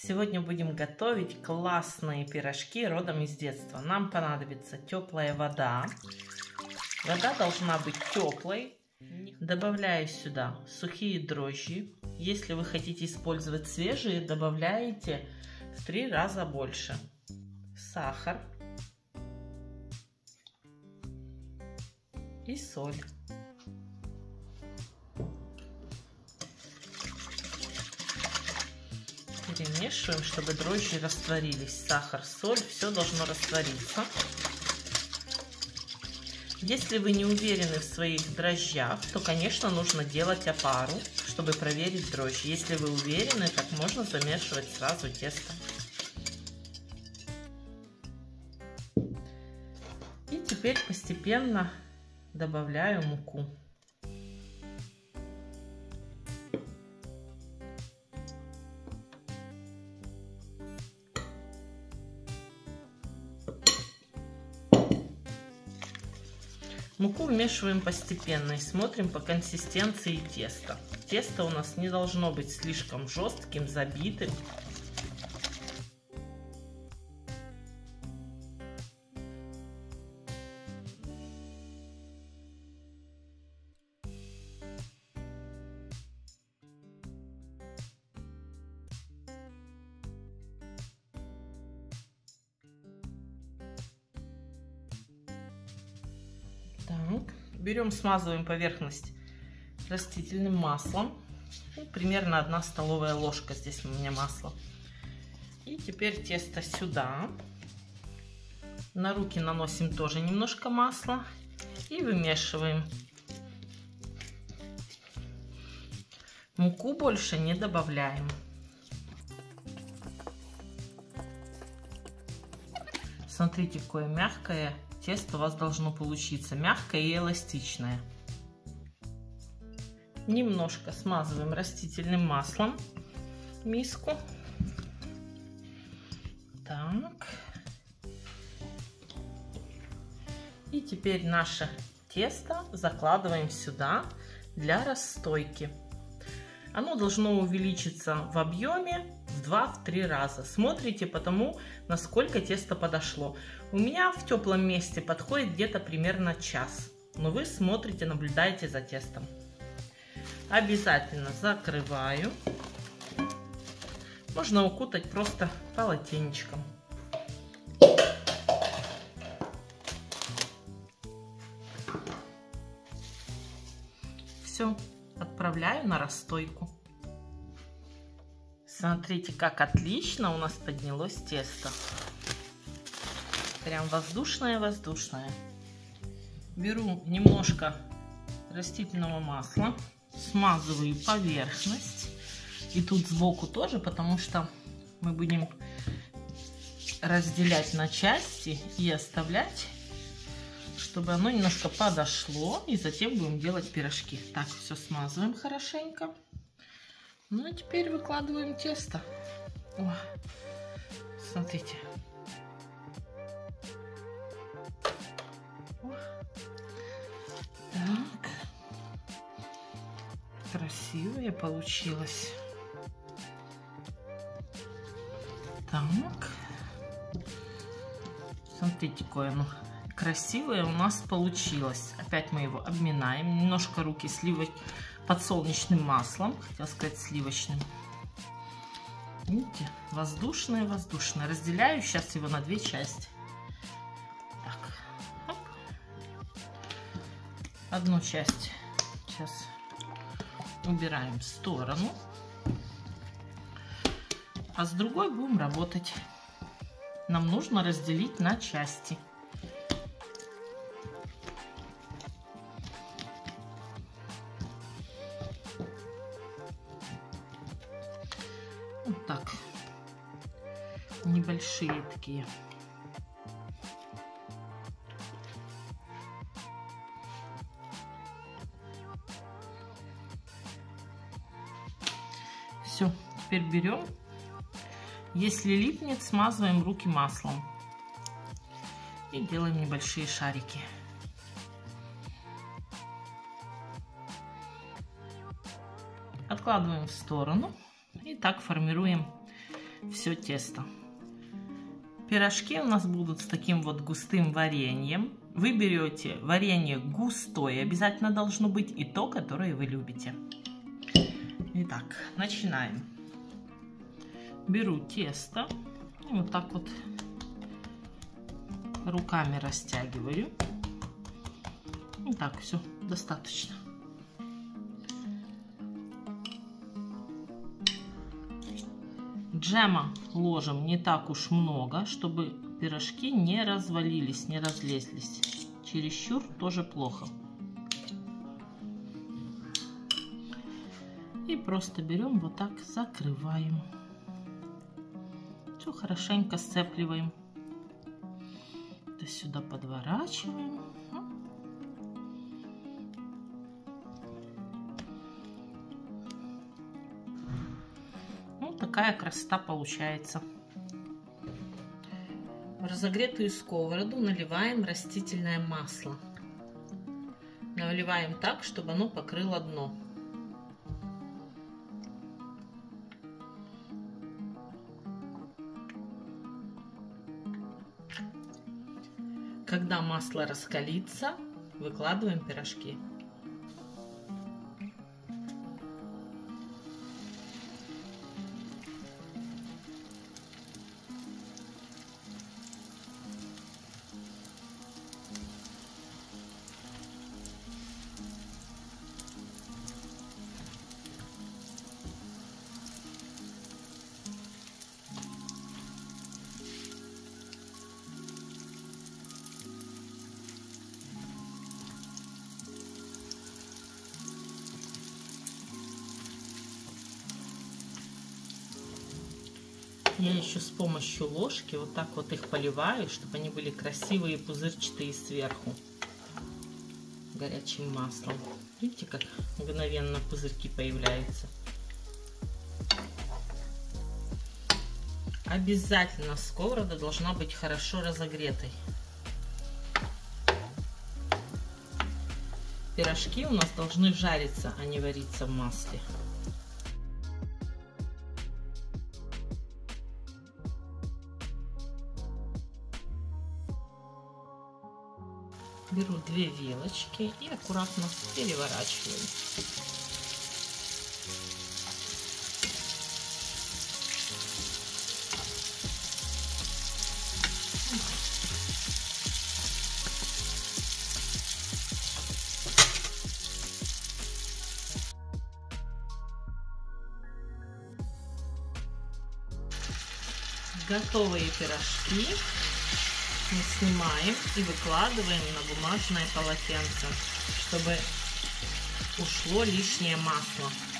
Сегодня будем готовить классные пирожки родом из детства. Нам понадобится теплая вода. Вода должна быть теплой. Добавляю сюда сухие дрожжи. Если вы хотите использовать свежие, добавляете в 3 раза больше. Сахар и соль. Перемешиваем, чтобы дрожжи растворились. Сахар, соль, все должно раствориться. Если вы не уверены в своих дрожжах, то, конечно, нужно делать опару, чтобы проверить дрожжи. Если вы уверены, так можно замешивать сразу тесто. И теперь постепенно добавляю муку. Муку вмешиваем постепенно и смотрим по консистенции теста. Тесто у нас не должно быть слишком жестким, забитым. Так, берем, смазываем поверхность растительным маслом. Примерно 1 столовая ложка здесь у меня масла. И теперь тесто сюда. На руки наносим тоже немножко масла и вымешиваем. Муку больше не добавляем. Смотрите, какое мягкое тесто у вас должно получиться, мягкое и эластичное. Немножко смазываем растительным маслом миску. Так. И теперь наше тесто закладываем сюда для расстойки. Оно должно увеличиться в объеме в 2-3 раза. Смотрите по тому, насколько тесто подошло. У меня в теплом месте подходит где-то примерно час. Но вы смотрите, наблюдаете за тестом. Обязательно закрываю. Можно укутать просто полотенечком. Все, отправляю на расстойку. Смотрите, как отлично у нас поднялось тесто. Прям воздушное-воздушное. Беру немножко растительного масла, смазываю поверхность. И тут сбоку тоже, потому что мы будем разделять на части и оставлять, чтобы оно немножко подошло. И затем будем делать пирожки. Так, все смазываем хорошенько. Ну и теперь выкладываем тесто. О, смотрите. О. Так. Красивое получилось. Так. Смотрите, какое оно красивое у нас получилось. Опять мы его обминаем. Немножко руки подсолнечным маслом, хотела сказать сливочным. Видите, воздушное-воздушное. Разделяю сейчас его на 2 части. Так, оп. Одну часть сейчас убираем в сторону, а с другой будем работать. Нам нужно разделить на части. Вот так, небольшие такие. Все, теперь берем. Если липнет, смазываем руки маслом и делаем небольшие шарики. Откладываем в сторону. И так формируем все тесто. Пирожки у нас будут с таким вот густым вареньем. Вы берете варенье густое, обязательно должно быть, и то, которое вы любите. Итак, начинаем. Беру тесто и вот так вот руками растягиваю. И так, все, достаточно. Джема ложим не так уж много, чтобы пирожки не развалились, не разлезлись. Чересчур тоже плохо. И просто берем вот так, закрываем. Все хорошенько сцепливаем. Это сюда подворачиваем. Вот такая красота получается. В разогретую сковороду наливаем растительное масло. Наливаем так, чтобы оно покрыло дно. Когда масло раскалится, выкладываем пирожки. Я еще с помощью ложки вот так вот их поливаю, чтобы они были красивые, пузырчатые сверху горячим маслом. Видите, как мгновенно пузырьки появляются. Обязательно сковорода должна быть хорошо разогретой. Пирожки у нас должны жариться, а не вариться в масле. Беру 2 вилочки и аккуратно переворачиваю. Готовые пирожки мы снимаем и выкладываем на бумажное полотенце, чтобы ушло лишнее масло.